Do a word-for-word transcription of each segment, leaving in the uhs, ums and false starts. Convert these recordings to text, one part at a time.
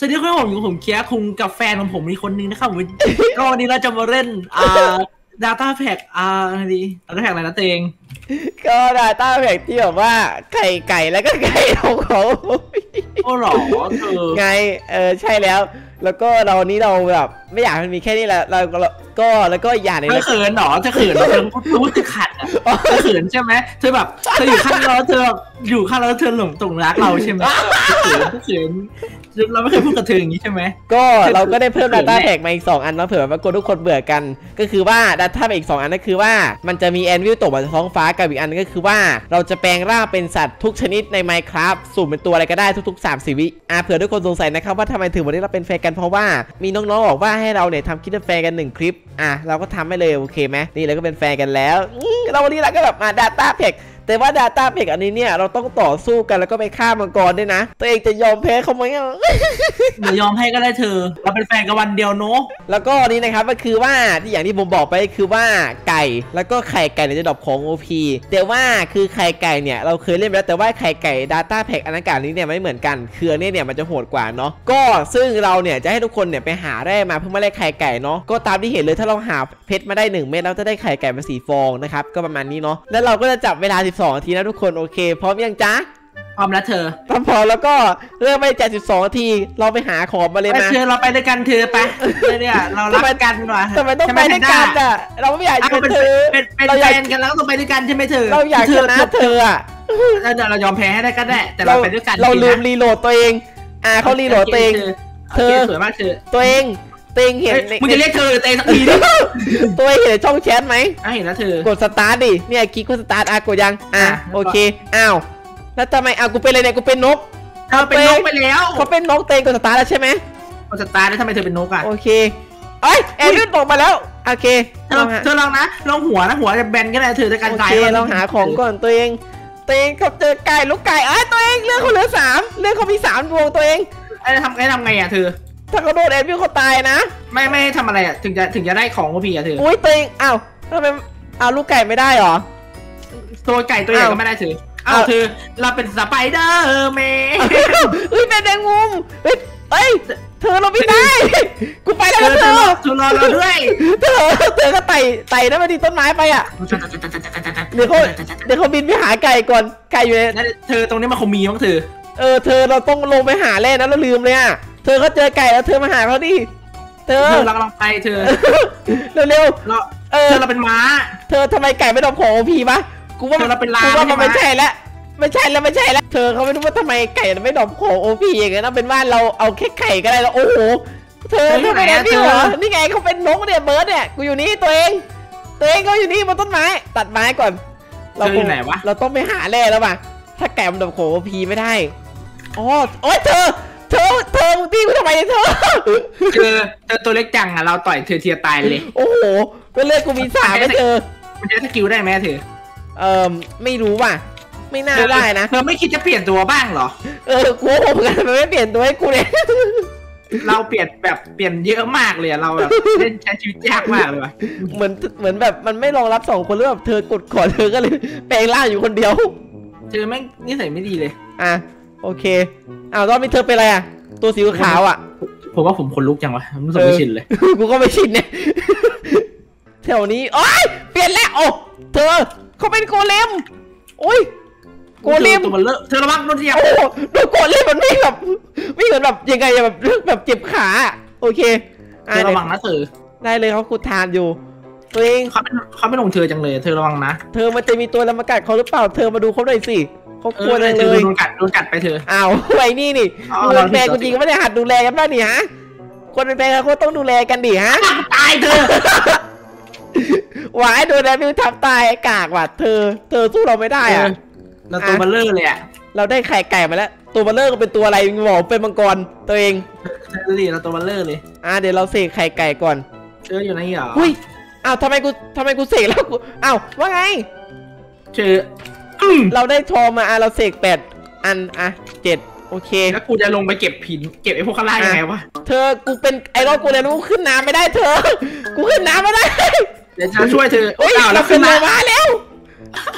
สวัสดีครับผมอยู่ผมเคียร์คุงกับแฟนของผมมีคนนึงนะครับผมก็วันนี้เราจะมาเล่นอ่า Data Pack อ่าอะไรดี Data Pack อะไรนะตัวเองก็ Data Pack ที่แบบว่าไข่ไก่แล้วก็ไก่ของเขาโอ้หรอเธอไงเออใช่แล้วแล้วก็เรานี้เราแบบไม่อยากมันมีแค่นี้แหละเราก็แล้วก็อย่างนึงเธอเขินหรอเธอเขินเธอพูดเธอขัดอ่ะเธอเขินใช่ไหมเธอแบบเธออยู่ข้างเราเธออยู่ข้างเราเธอหลงตรงรักเราใช่ไหมเขินเขินเราไม่เคยพูดกับเธออย่างนี้ใช่ไหมก็เราก็ได้เพิ่ม Data Pack มาอีกสองอันแล้วเผื่อว่ากลัวทุกคนเบื่อกันก็คือว่า Data Pack อีกสองอันนั่นคือว่ามันจะมีแอนวิลตกมาจากท้องฟ้ากับอีกอันนึงก็คือว่าเราจะแปลงร่างเป็นสัตว์ทุกชนิดใน Minecraft สุ่มเป็นตัวอะไรก็ได้ทุกๆสามสิบวิอ่ะเผื่อทุกคนสงสัยนะครับว่าทำไมถึงวันนี้เราเป็นแฟนกันเพราะว่ามีน้องๆบอกว่าให้เราเนี่ยทำคลิปแฟนกันหนึ่งคลิปอ่ะเราก็ทำให้เลยโอเคไหมนี่เราก็เป็นแฟนกันแล้วเราวันนี้เราก็แบบมา Data Pack แต่ว่า Data Pack อันนี้เนี่ยเราต้องต่อสู้กันแล้วก็ไปฆ่ามังกรด้วยนะตัวเองจะยอมแพ้เขาไหมเดี๋ยวยอมให้ก็ได้เธอเราเป็นแฟนกันวันเดียวเนาะแล้วก็นี่นะครับก็คือว่าที่อย่างที่ผมบอกไปคือว่าไก่แล้วก็ไข่ไก่เนี่ยจะดรอปของ โอ พี แต่ว่าคือไข่ไก่เนี่ยเราเคยเล่นไปแล้วแต่ว่าไข่ไก่ Data Pack อันนั้นกับนี้เนี่ยไม่เหมือนกันคืออันนี้เนี่ยมันจะโหดกว่าเนาะก็ซึ่งเราเนี่ยจะให้ทุกคนเนี่ยไปหาแร่มาเพื่อมาแลกไข่ไก่เนาะก็ตามที่เห็นเลยถ้าเราหาเพชรมาได้หนึ่งเม็ดแล้วจะได้ไข่ไก่มาสี่ฟองนะครับก็ประมาณนี้เนาะแล้วเราก็จะจับเวลาสิบสองนาทีนะทุกคนโอเคพร้อมยังจ๊ะพร้อมแล้วเธอพร้อมพอแล้วก็เริ่มไปเจ็ดสิบสองนาทีเราไปหาของมาเลยนะเธอเราไปด้วยกันเธอไปเนี่ยเรารักกันว่ะทำไมต้องไปด้วยกันอ่ะเราไม่อยากเป็นเธอเป็นเป็นแฟนกันแล้วต้องไปด้วยกันใช่ไหมเธอเราอยากชนะเธออ่ะเราเรายอมแพ้ให้ได้ก็ได้แต่เราไปด้วยกันเราลืมรีโหลดตัวเองอ่าเขารีโหลดตัวเองเธอสวยมากเธอตัวเองตัวเองเห็นมึงจะเรียกเธอตัวเองสักทีดิตัวเองเห็นช่องแชทไหมเห็นแล้วเธอกดสตาร์ทดิเนี่ยคลิกกดสตาร์ทอ่ะกดยังอ่ะโอเคอ้าวแล้วทำไมอ่ะกูเป็นอะไรเนี่ยกูเป็นนกเขาเป็นนกไปแล้วเขาเป็นนกเตงกดสตาร์ทแล้วใช่ไหมกดสตาร์ทแล้วทำไมเธอเป็นนกอ่ะโอเคเอ้ยเอวิลตกมาแล้วโอเคเธอเธอลองนะลองหัวนะหัวจะแบนก็ได้เธอจะการไก่โอเคลองหาของก่อนตัวเองตัวเองเขาเจอไก่ลูกไก่เอ้ยตัวเองเรื่องเขาเหลือสามเรื่องเขามีสามดวงตัวเองไอ้ทำไงทำไงอ่ะเธอถ้าเขาโดนเอวิลเขาตายนะไม่ไม่ทำอะไรอ่ะถึงจะถึงจะได้ของก็พี่อ่ะเธออุ้ยตัวเองอ้าวทำไมอ้าวลูกไก่ไม่ได้หรอตัวไก่ตัวใหญ่ก็ไม่ได้เธออ้าวเธอเราเป็นสไปเดอร์แมนเฮ้ยเป็นแมงมุมเฮ้ยเฮ้ยเธอเราไม่ได้กูไปแล้วเธอเธอรอเราด้วยเธอเธอก็ไต่ไต่นะมาดีต้นไม้ไปอ่ะเดี๋ยวเขาเดี๋ยวเขาบินไปหาไก่ก่อนไก่อยู่ในเธอตรงนี้มันคงมีมั้งเธอเออเธอเราต้องลงไปหาแร่นะเราลืมเลยอ่ะเธอเขาเจอไก่แล้วเธอมาหาเขาดิเธอเธอเรากำลังไปเธอเร็วๆเราเออเราเป็นม้าเธอทำไมไก่ไม่ดรอปของพีปะกูว่าเราเป็นลากูว่ามันไม่ใช่แล้วไม่ใช่แล้วไม่ใช่แล้วเธอเขาไม่รู้ว่าทำไมไก่ไม่ดรอปของโอพีอย่างเงี้ยนะเป็นว่าเราเอาแค่ไข่ก็ได้แล้วโอ้โหเธอทำไมเนี่ยพี่เหรอนี่ไงเขาเป็นนกเนี่ยเบิร์ดเนี่ยกูอยู่นี่ตัวเองตัวเองเขาอยู่นี่บนต้นไม้ตัดไม้ก่อนเราอยู่ไหนวะเราต้องไปหาแร่แล้วป่ะถ้าไก่มันดรอปของโอพีไม่ได้อ๋อโอ๊ยเธอเธอเธอมึงตีกูทำไมเธอเธอเธอตัวเล็กจังอ่ะเราต่อยเธอเทียตายเลยโอ้โหเป็นเลือดกูมีสามไหมเธอมันจะสกิลได้ไหมเธอเออไม่รู้ว่ะไม่น่าได้นะเธอไม่คิดจะเปลี่ยนตัวบ้างเหรอเออกูผมกันมันไม่เปลี่ยนตัวให้กูเลยเราเปลี่ยนแบบเปลี่ยนเยอะมากเลยเราแบบเล่นใช้ชีวิตยากมากเลยว่ะเหมือนเหมือนแบบมันไม่รองรับสองคนหรือแบบเธอกดขอเธอก็เลยแปลงร่างอยู่คนเดียวเธอแม่งนิสัยไม่ดีเลยอ่ะโอเคอ้าวตอนนี้เธอเป็นอะไรอ่ะตัวสีขาวอ่ะผมว่าผมขนลุกจังวะรู้สึกไม่ชินเลยกูก็ไม่ชินเนี่ยแถวนี้โอ๊ยเปลี่ยนแล้วโอ้เธอเขาเป็นโกเลมโอ้ยโกเลมตัวมันเลอะเธอระวังโดนเทียบโอ้โดนโกเลมมันไม่แบบไม่เหมือนแบบยังไงแบบแบบเจ็บขาโอเคระวังนะเธอได้เลยเขาขุดทานอยู่ตัวเองเขาเป็นเขาไม่ลงเธอจังเลยเธอระวังนะเธอมันจะมีตัวอะไรมากัดเขาหรือเปล่าเธอมาดูเขาหน่อยสิเขากลัวเลยเลยโดนกัดโดนกัดไปเธออ้าวไอ้นี่นี่คนแปลกูจริงก็ไม่ได้หัดดูแลกันบ้างนี่ฮะคนเป็นแปลเขาต้องดูแลกันดิฮะตายเธอหวายโดนแอมิวทับตายกากว่ะเธอเธอสู้เราไม่ได้อ่ะเราตัวมันเลื่อเลยอ่ะเราได้ไข่ไก่มาแล้วตัวมันเลื่อก็เป็นตัวอะไรหมอเป็นมังกรตัวเองนี่เราตัวมันเลื่อเลยอ่ะเดี๋ยวเราเสกไข่ไก่ก่อนเชื่ออยู่ไหนหรออุ้ยอ้าวทำไมกูทำไมกูเสกแล้วกูอ้าวว่าไงเชื่อเราได้ทองมาอ่ะเราเสกแปดอันอ่ะเจ็ดโอเคแล้วกูจะลงไปเก็บผินเก็บไอ้พวกข้างล่างยังไงวะเธอกูเป็นไอรอนกูเลยกูขึ้นน้ำไม่ได้เธอกูขึ้นน้ำไม่ได้เดี๋ยวฉันช่วยเธอโอ้ยเราขึ้นมาแล้ว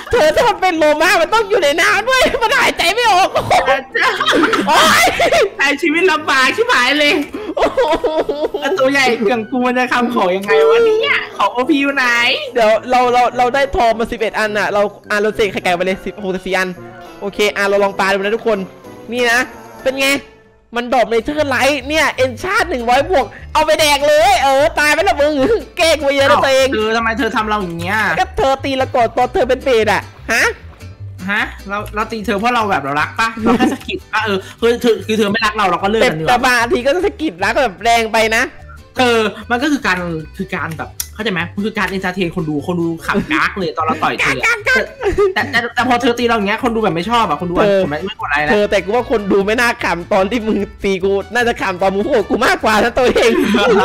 เธอถ้ามันเป็นโลมามันต้องอยู่ในน้ำด้วยมันหายใจไม่ออกโอ้ยใช้ชีวิตลำบากชิบหายเลยตัวใหญ่เก่งกูมันจะทำของยังไงวะเนี่ยของโอพีอยู่ไหนเดี๋ยวเราเราเราได้ทองมาสิบเอ็ดอันอ่ะเราอ่าเราเสกไข่ไก่ไปเลยสิบหกสิบสี่อันโอเคอ่าเราลองปลาดูนะทุกคนนี่นะเป็นไงมันดรอปในเทอร์ไลท์เนี่ยเอ็นชาร์ดหนึ่งร้อยบวกเอาไปแดกเลยเออตายไปละมึงเก่งไปเยอะนะตัวเองเธอทำไมเธอทำเราอย่างเงี้ยก็เธอตีละกดตอนเธอเป็นเปรตอ่ะฮะฮะเราเราตีเธอเพราะเราแบบเรารักปะเราแค่สกิดปะเออคือเธอคือเธอไม่รักเราเราก็เลิกกันดีกว่าแต่บางทีก็สกิดรักแบบแรงไปนะเออมันก็คือการคือการแบบเข้าใจไหมมันคือการเอนเตอร์เทนคนดูคนดูขำกักเลยตอนเราต่อยเธอแต่แต่แต่พอเธอตีเราอย่างเงี้ยคนดูแบบไม่ชอบอะคนดูผมไม่ไม่กดไลค์แล้วเธอแต่กูว่าคนดูไม่น่าขำตอนที่มึงตีกูน่าจะขำตอนมึงพูดกูมากกว่านะตัวเอง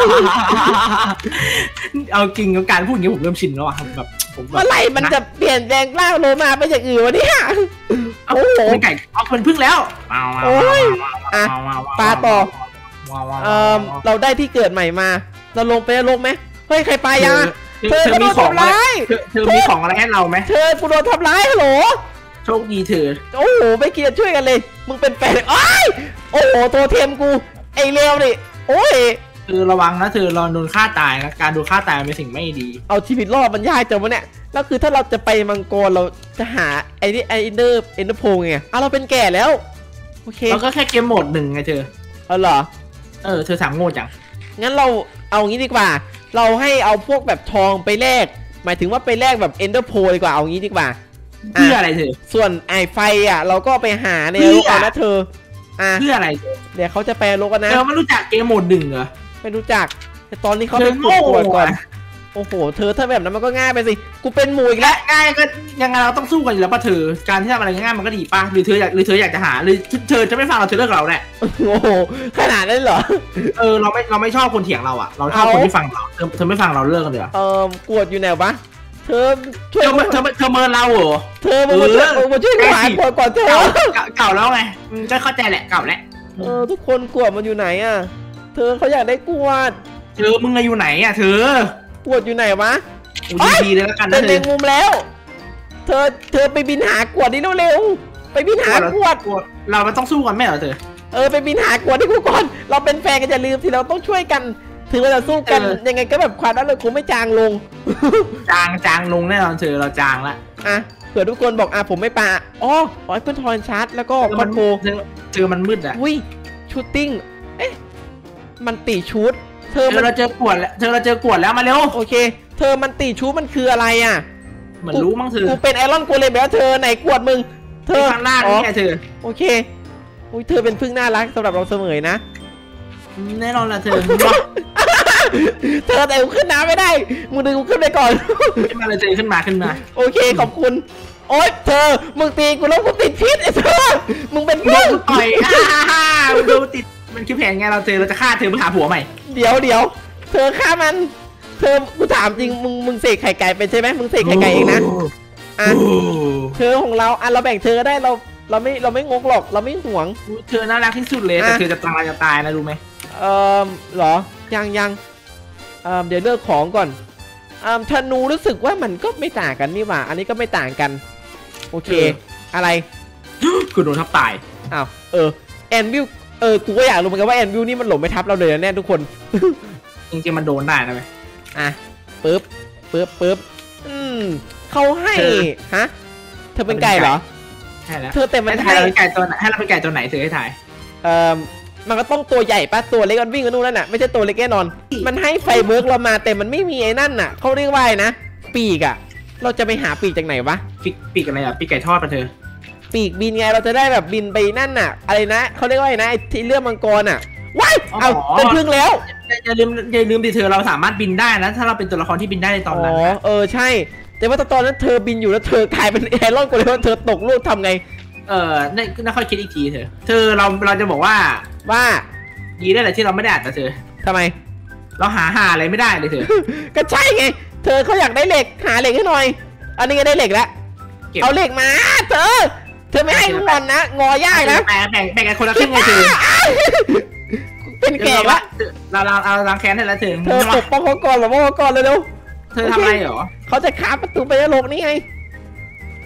เอาจริงกับการพูดอย่างนี้ผมเริ่มชินแล้วอะแบบผมเมื่อไหร่มันจะเปลี่ยนแปลงร่างโลมาไปจากอื่นวะเนี่ยโอ้โหไก่เอาเป็นพึ่งแล้วโอ้ยอ่ะปลาต่อเออเราได้ที่เกิดใหม่มาเราลงไปลงไหมเฮ้ยใครปลายาเธอโดนทำร้ายเธอมีของอะไรให้เราไหมเธอกูโดนทำร้ายฮัลโหลโชคดีเธอโอ้โหไม่เกียดช่วยกันเลยมึงเป็นแฟนเลยโอ้ยโอ้โหตัวเทมกูไอเลวดิโอ้ยเธอระวังนะเธอรอโดนฆ่าตายนะการโดนฆ่าตายเป็นสิ่งไม่ดีเอาชีวิตรอดมันยากจังวะเนี่ยแล้วคือถ้าเราจะไปมังกรเราจะหาไอ้นี่ไอเนอร์เอ็นเดอร์โพงไงอ่ะเราเป็นแก่แล้วโอเคเราก็แค่เกมโหมดหนึ่งไงเธอเออเหรอเออเธอถามโง่จังงั้นเราเอางี้ดีกว่าเราให้เอาพวกแบบทองไปแลกหมายถึงว่าไปแลกแบบเอนเดอร์โพดีกว่าเอางี้ดีกว่าเพื่ออะไรเธอส่วนไอไฟอ่ะเราก็ไปหาในโลกเอานะเธออ่ะเพื่ออะไรเดี๋ยวเขาจะแปลโลกกันนะเธอไม่รู้จักเกมโหมดหนึ่งเหรอไม่รู้จักแต่ตอนนี้เขาไปกดกดก่อนโอ้โหเธอถ้าแบบนั้นมันก็ง่ายไปสิกูเป็นหมูอีกแล้วง่ายก็ยังไงเราต้องสู้กันอยู่แล้วป่ะเธอการที่ทำอะไรง่ายมันก็ดีป่ะหรือเธออยากหรือเธออยากจะหาหรือเธอจะไม่ฟังเราเธอเลิกเราแหละโอ้โหขนาดนั้นเหรอเออเราไม่เราไม่ชอบคนเถียงเราอ่ะเราชอบคนที่ฟังเราเธอเธอไม่ฟังเราเลิกกันเดี๋ยวเออกวดอยู่ไหนวะเธอช่วยเธอเธอเธอเมินเราเหรอเธอมาช่วยมาช่วยหายกวดก่อนเธอเก่าแล้วไงก็เข้าใจแหละเก่าแล้วเออทุกคนกวดมันอยู่ไหนอ่ะเธอเขาอยากได้กวดเธอมึงอยู่ไหนอ่ะเธอกวดอยู่ไหนวะดีเลยแล้วกันนะเธอเล็งมุมแล้วเธอเธอไปบินหากวดนี่เร็วๆไปบินหากวดเรามันต้องสู้กันไหมเหรอเธอเออไปบินหากวดที่กูก่อนเราเป็นแฟนกันอย่าลืมสิเราต้องช่วยกันถึงเราจะสู้กันยังไงก็แบบความรักเราคงไม่จางลงจางจางลงแน่นอนเธอเราจางละอ่ะเผื่อทุกคนบอกอ่ะผมไม่ปาอ๋อร้อยเพื่อนทอนชาร์จแล้วก็มันโบเจอมันมืดอ่ะอุ้ยชูตติ้งเอ๊ะมันตีชูดเธอเราเจอกวดแล้วเธอเราเจอกวดแล้วมาเร็วโอเคเธอมันตีชูมันคืออะไรอ่ะเหมือนรู้มั้งเธอกูเป็นไอรอนกูเลยแล้วเธอไหนกวดมึงเธอข้างล่างนี่ไงเธอโอเคอุ้ยเธอเป็นพึ่งน่ารักสำหรับเราเสมอนะแน่นอนละเธอเธอแต่กูขึ้นน้ำไม่ได้มึงดึงกูขึ้นไปก่อนขึ้นมาเลยเธอขึ้นมาขึ้นมาโอเคขอบคุณโอ๊ยเธอมึงตีกูแล้วกูติดพิษไอ้เธอมึงเป็นพึ่งต่อยมึงดูติดมันคือแผนไงเราเธอเราจะฆ่าเธอมาหาผัวใหม่เดี๋ยวเดี๋ยวเธอฆ่ามันเธอกูถามจริงมึงมึงเสกไข่ไก่เป็นใช่ไหมมึงเสกไข่ไก่เองนะอ่ะเธอของเราอ่ะเราแบ่งเธอได้เราเราไม่เราไม่งกหรอกเราไม่หวงเธอน่ารักที่สุดเลยแต่เธอจะตายจะตายนะรู้ไหมเออเหรอยังยังเออเดี๋ยวเลือกของก่อนอ่าธนูรู้สึกว่ามันก็ไม่ต่างกันนี่หว่าอันนี้ก็ไม่ต่างกันโอเคอะไรคือโดนทับตายอ้าวเออแอนวิวเออกูก็อยากรู้เหมือนกันว่าแอนวิวนี่มันหลบไม่ทับเราเลยแน่ทุกคนจริงๆมันโดนได้นะไหมอ่ะปึ๊บปึ๊บปึ๊บอืมเขาให้ฮะเธอเป็นไก่เหรอใช่แล้วเธอแต่มันให้เราเป็นไก่ตัวไหนให้เราเป็นไก่ตัวไหนเธอให้ถ่ายเอ่อมันก็ต้องตัวใหญ่ปะตัวเล็กมันวิ่งกันนู่นนั่นน่ะไม่ใช่ตัวเล็กแน่นอนมันให้ไฟเบิร์กเรามาแต่มันไม่มีไอ้นั่นน่ะเขาเรียกว่านะปีกอ่ะเราจะไปหาปีกจากไหนวะปีกปีกอะไรอ่ะปีกไก่ทอดปะเธอปีกบินไงเราจะได้แบบบินไปนั่นน่ะอะไรนะเขาเรียกว่าไงนะไอ้ที่เรื่องมังกรอ่ะว้ายเอาเป็นพึ่งแล้วอย่าลืมอย่าลืมดิเธอเราสามารถบินได้นะถ้าเราเป็นตัวละครที่บินได้ในตอนนั้นอ๋อเออใช่แต่ว่าตอนนั้นเธอบินอยู่แล้วเธอกลายเป็นไอรอนกูเลยว่าเธอตกลูกทำไงเออน่าค่อยคิดอีกทีเธอเธอเราเราจะบอกว่าว่าดีได้แหละที่เราไม่ได้อ่านแต่เธอทำไมเราหาหาอะไรไม่ได้เลยเธอก็ใช่ไงเธอเขาอยากได้เหล็กหาเหล็กให้หน่อยอันนี้ก็ได้เหล็กแล้วเอาเหล็กมาเธอเธอไม่ให้งอนนะงอยากนะแบ่งแบ่งแบ่งกันคนละครึ่งไงเธอเป็นแก่ละเราเราเอาล้างแค้นให้แล้วเธอเธอปกป้องเขาก่อนหรอป้องเขาก่อนเลยเร็วเธอทำอะไรเหรอเขาจะค้าประตูไปนรกนี่ไง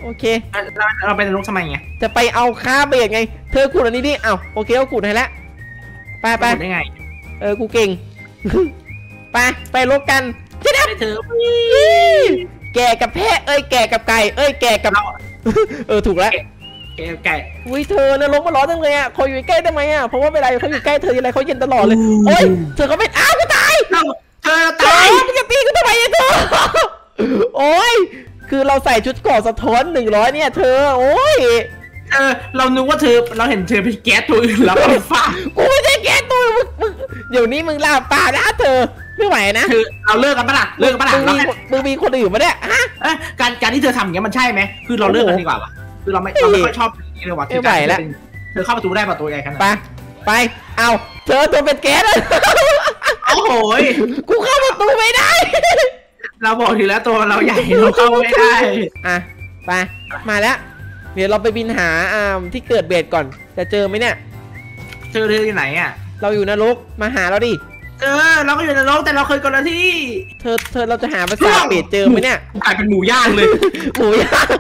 โอเคเราเราไปนรกทำไมไงจะไปเอาคาเบรดไงเธอขุดอันนี้ดิเอ้าโอเคก็ขุดให้แล้วไปไปได้ไงเออกูเก่ง ไปไปลบกันเจ๊ดเธอแก่กับแพะเอ้ยแก่กับไก่เอ้ยแก่กับเออถูกแล้วแกไก่อุ้ยเธอเนี่ยลงมาร้อนจังเลยอ่ะขออยู่ใกล้ได้ไหมอ่ะเพราะว่าเวลาเขาอยู่ใกล้เธออะไรเขาเย็นตลอดเลยโอ้ยเธอเขาเป็นอ้าวกูตายเธอตาตาย ยมึงจะตีกูทำไมเนี่ยเธอโอ้ยคือเราใส่ชุดเกราะสะท้อนหนึ่งร้อยเนี่ยเธอโอ้ยเออเรานึกว่าเธอเราเห็นเธอเป็นแก๊สตัวอื่นแล้วเป็นฟ้ากูไม่ใช่แกตัวมึงมึงเดี๋ยวนี้มึงลาปลานะเธอไม่ไหวนะคือเราเลิกกันปะล่ะเลิกกันปะล่ะมึงมีมึงมีคนอื่นมาเนี่ยฮะเอ้การการที่เธอทำอย่างเงี้ยมันใช่ไหมคือเราเลิกกันดีกว่าวะคือเราไม่เราไม่ค่อยชอบอย่างนี้เลยว่ะเธอเข้าประตูได้ประตูใหญ่ขนาดไปไปเอาเธอตัวเป็นแก๊สโอ้โหกูเข้าประตูไม่ได้เราบอกทีแล้วตัวเราใหญ่เราเข้าไม่ได้อ่ะไปมาแล้วเดี๋ยวเราไปบินหาอ่าที่เกิดเบสก่อนจะเจอไหมเนี่ยเจอเธอที่ไหนอ่ะเราอยู่นรกมาหาเราดิเจอเราก็อยู่ในโลกแต่เราเคยกดละที่เธอเธอเราจะหาภาษาเบสเจอไหมเนี่ยกลายเป็นหมูย่างเลยหมูย่าง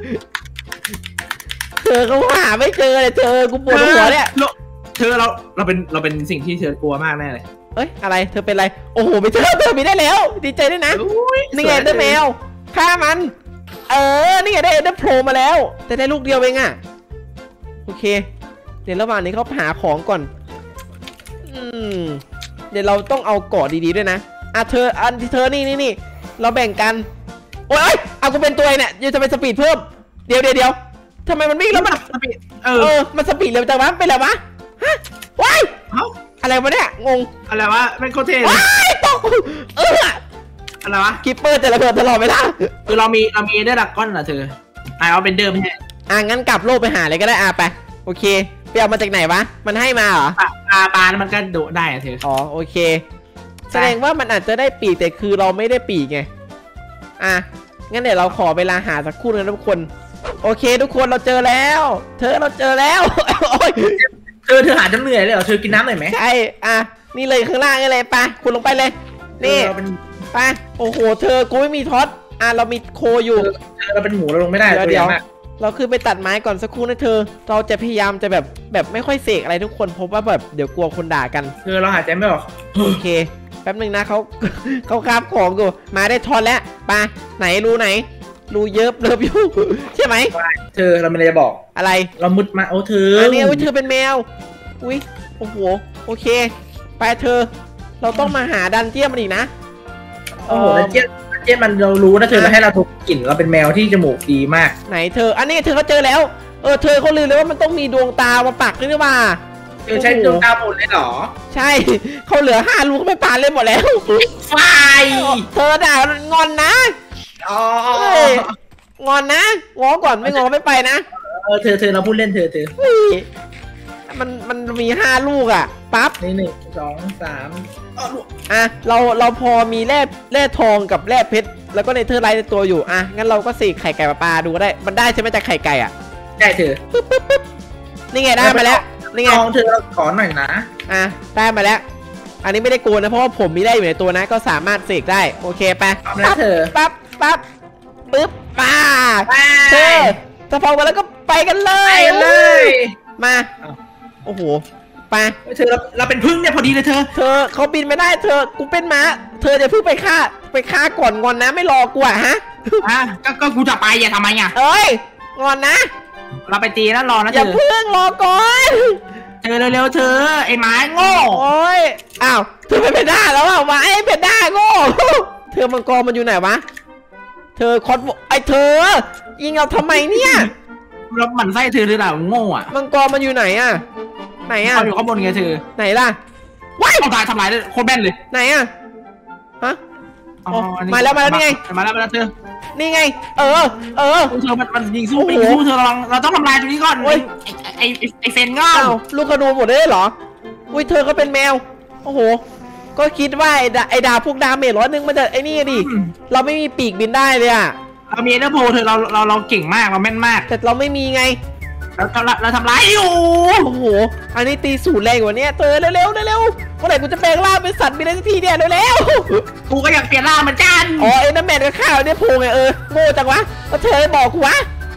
เธอเขาหาไม่เจอเลยเธอกูปวดหัวเนี่ยเธอเราเราเป็นเราเป็นสิ่งที่เธอกลัวมากแน่เลยเอ้ยอะไรเธอเป็นอะไรโอ้โหไปเจอเธอมีได้แล้วดีใจด้วยนะนี่ไงเดอร์แมวฆ่ามันเออนี่ไงได้เดอร์โผล่มาแล้วแต่ได้ลูกเดียวเองอะโอเคเดี๋ยวระหว่างนี้เขาหาของก่อนอืมเดี๋ยวเราต้องเอาเกาะดีๆด้วยนะอ่ะเธออันที่เธอนี่นี่นี่เราแบ่งกันโอ๊ยเอากูเป็นตัวเนี่ยยังจะไปสปีดเพิ่มเดี๋ยวเดี๋ยวเดี๋ยวทำไมมันวิ่งแล้วมันเออมันสปีดเร็วจังวะเป็นไรวะฮะว้ายอะไรวะเนี่ยงงอะไรวะเป็นโคเทนว้ายตกเอออะไรวะกิปเปอร์จะระเบิดตลอดเวลาคือเรามีเรามีเดอร์ดักก้อนเหรอเธอไอเอาเป็นเดิมไม่ใช่อ่ะงั้นกลับโลกไปหาเลยก็ได้อ่ะไปโอเคไปเอามาจากไหนวะมันให้มาเหรอปลาปลาปลามันก็โดดได้อะเธออ๋อโอเคแสดงว่ามันอาจจะได้ปีกแต่คือเราไม่ได้ปีกไงอ่ะงั้นเดี๋ยวเราขอเวลาหาสักครู่นึงนะทุกคนโอเคทุกคนเราเจอแล้ว เธอเราเจอแล้วโอ้ยเธอเธอหาจนเหนื่อยเลยเหรอเธอกินน้ำหน่อยไหมใช่อ่ะนี่เลยข้างล่างนี่เลยไปคุณลงไปเลยนี่ไปโอ้โหเธอกูไม่มีท็อตอ่ะเรามีโคอยู่เราเป็นหมูเราลงไม่ได้เดี๋ยวเดี๋ยวเราคือไปตัดไม้ก่อนสักครู่นะเธอเราจะพยายามจะแบบแบบไม่ค่อยเสกอะไรทุกคนเพราะว่าแบบเดี๋ยวกลัวคนด่ากันเธอเราหายใจไม่ออกโอเคแป๊บนึงนะเขา เขาคาบของกูมาได้ทอนแล้วไปไหนรูไหนรูเยิบเลิบอยู่ ใช่ไหมเธอเราไม่ได้จะบอกอะไรเรามุดมาโอ้เธออันนี้อุ้ยเธอเป็นแมวอุ้ยโอ้โหโอเคไปเธอ เราต้องมาหาดันเจี้ยมมันอีกนะโอ้โหแล้วเจี๊ยบเจี๊ยบมันเรารู้นะเธอมาให้เราถูกกลิ่นเราเป็นแมวที่จมูกดีมากไหนเธออันนี้เธอเขาเจอแล้วเออเธอเขาลืมเลยว่ามันต้องมีดวงตามาปักด้วยหรือเปล่าเธอใช้ดวงตาหมดเลยเหรอใช่เขาเหลือห้าลูกเขาไม่ปานเลยหมดแล้วไฟเธอด่างอนนะอ๋อเฮ้ยงอนนะงอก่อนไม่งอไม่ไปนะเออเธอเธอเราพูดเล่นเธอเธอเฮ้ยมันมันมีห้าลูกอ่ะปั๊บนี่หนึ่งสองสามอ๋ออ่ะเราเราพอมีแร่แร่ทองกับแร่เพชรแล้วก็ในเธอร์ไลท์ในตัวอยู่อ่ะงั้นเราก็สีไข่ไก่ปลาดูก็ได้มันได้ใช่ไหมจากไข่ไก่อ่ะได้เธอนี่ไงได้มาแล้วนี่ไงลองเธอเราขอหน่อยนะอ่ะได้มาแล้ว อันนี้ไม่ได้โกนนะเพราะว่าผมมีแร่อยู่ในตัวนะก็สามารถเสกได้โอเคไปเอาแล้วเธอปั๊บปั๊บปึ๊บป้าเธอถ้าพร้อมกันแล้วก็ไปกันเลไปยเลยมาโอ้โหไปเธอเราเราเป็นพึ่งเนี่ยพอดีเลยเธอเธอเขาบินไม่ได้เธอกูเป็นม้าเธอจะเพิ่งไปฆ่าไปฆ่าก่อนงอนนะไม่รอกูอะฮะอ่ะก็ก็กูจะไปอย่าทำไมอ่ะเอ้ยงอนนะเราไปตีแล้วรอนะอเธย่าอเพิ่งรอก่อนเธอเร็วๆเธอไอ้ไม้โง่โอ้ยอ้าวเธอเป็นเพนด้าแล้วอ่ะวะไอ้เพนด้าโง่ เธอมังกรมันอยู่ไหนวะเธอคอสไอเธอยิงเราทำไมเนี่ยเราหมั่นไส้เธอหรือเปล่าโง่อ่ะมังกรมันอยู่ไหนอะไหนอะเขาอยู่ข้างบนไงเธอไหนล่ะว้ายเอาตายทำลายเลยโคตรแม่นเลยไหนอะฮะอ๋อมาแล้วมาแล้วนี่ไงมาแล้วมาแล้วเธอนี่ไง เออ เออเธอมันมันยิงสู้โอ้โหยิงสู้เธอเราเราต้องทำลายตรงนี้ก่อนโอ้ยไอ้ไอ้ไอ้เฟนง่าอ้าวลูกขนูหมดเลยเหรออุ้ยเธอก็เป็นแมวโอ้โหก็คิดว่าไอ้ดาไอ้ดาพวกดาเมจร้อยหนึ่งมันจะไอ้นี่ดิเราไม่มีปีกบินได้เลยอะเรามีเอเดอร์โพเธอเราเราเราเก่งมากเราแม่นมากแต่เราไม่มีไงเราเราเราทำร้ายอยู่โอ้โหอันนี้ตีสูตรแรงกว่านี้เธอเร็วๆเร็วๆเมื่อไหร่กูจะแปลงร่างเป็นสัตว์มีอะไรสักทีเนี่ยเร็วๆกูก็อยากเปลี่ยนร่างเหมือนกันอ๋อไอ้น้ำแมนกับข้าวเนี่ยโพงไงเออโง่จังวะก็เธอบอกกูวะ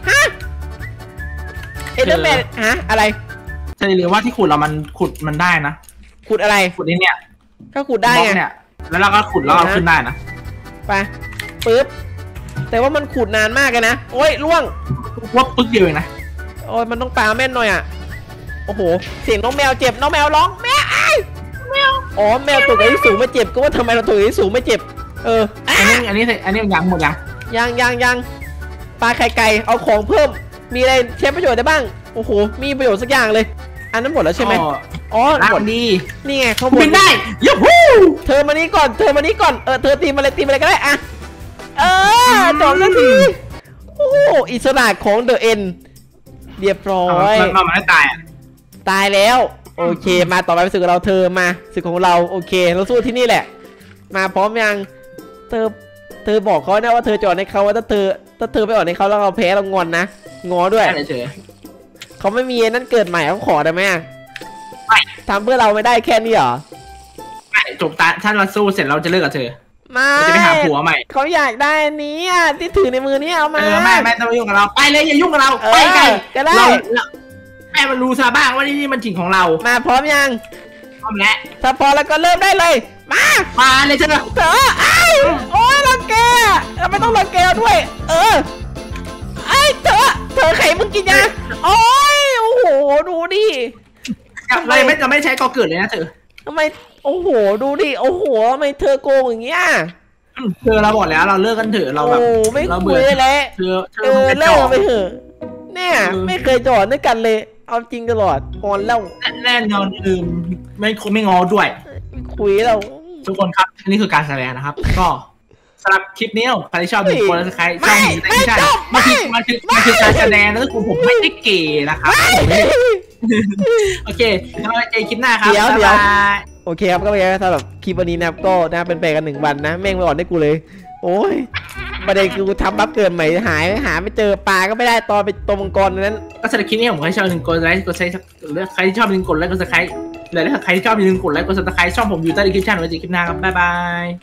ฮะเอเดอร์แมนฮะอะไรใช่หรือว่าที่ขุดเรามันขุดมันได้นะขุดอะไรขุดนี่เนี่ยก็ขุดได้ไงเนี่ยแล้วเราก็ขุดแล้วเราขึ้นได้นะไปปึ๊บแต่ว่ามันขุดนานมากเลยนะโอ้ยล่วงว่าปึ๊กเดียวเองนะโอ้ยมันต้องปาแม่นหน่อยอ่ะโอ้โหเสียงน้องแมวเจ็บน้องแมวร้องแมวไอ้แมวอ๋อแมวตัวที่สูงไม่เจ็บก็ว่าทำไมเราตัวที่สูงไม่เจ็บเอออันนี้อันนี้อันนี้ยังหมดยังยังยังยังปลาไข่ไก่เอาของเพิ่มมีอะไรใช้ประโยชน์ได้บ้างโอ้โหมีประโยชน์สักอย่างเลยอันนั้นหมดแล้วใช่ไหมอ๋อหมดดีนี่ไงเขาบินได้ยูฮูเธอมานี่ก่อนเธอมานี่ก่อนเออเธอตีมาเลยตีมาเลยก็ได้อะเออจบแล้วทีโอ้อิสระของเดอะเอ็นเรียบร้อยมันไม่ตายตายแล้วโอเคมาต่อไปเป็นศึกของเราเธอมาศึกของเราโอเคเราสู้ที่นี่แหละมาพร้อมยังเธอเธอบอกเขานะว่าเธอจอดในเขาว่าถ้าเธอถ้าเธอไปออกในเขาแล้วเราแพ้เรางอนนะงอด้วยเขาไม่มีนั่นเกิดใหม่เขาขอได้ไหมไม่ทำเพื่อเราไม่ได้แค่นี้เหรอไม่จบตาถ้าเราสู้เสร็จเราจะเลิกกับเธอไม่จะไปหาผัวใหม่เขาอยากได้อันนี้อ่ะที่ถือในมือนี้เอามาเออไม่ไม่ต้องยุ่งกับเราไปเลยอย่ายุ่งกับเราไปไกลก็ได้แม่มันรู้ซะบ้างว่านี่มันถิ่นของเรามาพร้อมยังพร้อมแล้วถ้าพอแล้วก็เริ่มได้เลยมามาเลยเธอเธอไอ้โอ้ยรังแกเราไม่ต้องรังแกด้วยเออไอ้เธอเธอไข่มึงกินยังโอ้ยโอ้โหดูดิอะไรไม่จะไม่ใช้กอเกิดเลยนะเธอทำไมโอ้โหดูดิโอ้โหทำไมเธอโกงอย่างเงี้ยเธอเราบอกแล้วเราเลิกกันเถอะเราแบบไม่คุยแล้วเธอเธอเลิกไปเถอะเนี่ยไม่เคยจอดด้วยกันเลยเอาจริงตลอดงอนแล้วแน่นอนอืมไม่ไม่งอด้วยคุยแล้วทุกคนครับนี่คือการแสดงนะครับก็สำหรับคลิปนี้ใครที่ชอบดูคนแล้วใครชอบไม่ใช่มันคือมันคือมันคือการแสดงแล้วทุกคนผมไม่ได้เก๋นะครับโอเคแล้วเจอคลิปหน้าครับเดี๋ยวเดี๋ยวโอเคครับก็เป็นสำหรับคลิปวันนี้นะครับก็น่าเป็นไปกันหนึ่งวันนะแม่งไม่อ่อนได้กูเลยโอ้ยประเด็นคือกูทำบัฟเกินใหม่หายหาไม่เจอปลาก็ไม่ได้ตอนไปตัวมังกรนั้นก็สำหรับคลิปนี้ผมใครชอบหนึ่งกดไลค์กดใช้ใครที่ชอบหนึ่งกดไลค์กดซับสไครต์เลยถ้าใครที่ชอบหนึ่งกดไลค์กดซับสไครต์ช่องผมอยู่ใต้ดีคริปชั่นไว้เจอคลิปหน้าครับบ๊ายบาย